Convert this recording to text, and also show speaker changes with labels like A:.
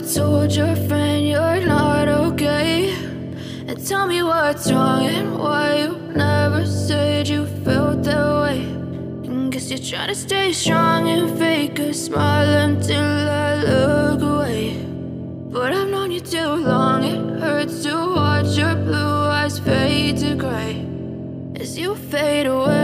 A: told your friend you're not okay? And tell me what's wrong and why you never said you felt that way. And guess you're trying to stay strong and fake a smile until I look away. But I've known you too long, it hurts to watch your blue eyes fade to gray as you fade away.